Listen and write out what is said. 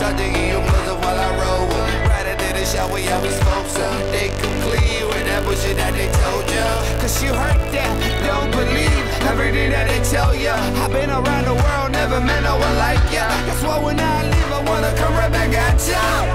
start digging you closer while I roll. Right into the shower, yeah, we smoke some. They come clean with that bullshit that they told ya. Cause you heard that, don't believe everything that they tell ya. I've been around the world, never met no one like ya. That's why when I leave, I wanna come right back at ya.